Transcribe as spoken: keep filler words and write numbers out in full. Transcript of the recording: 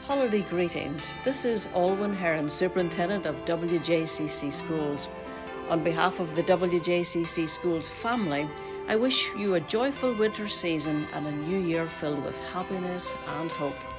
Holiday greetings. This is Alwyn Heron, Superintendent of W J C C Schools. On behalf of the W J C C Schools family, I wish you a joyful winter season and a new year filled with happiness and hope.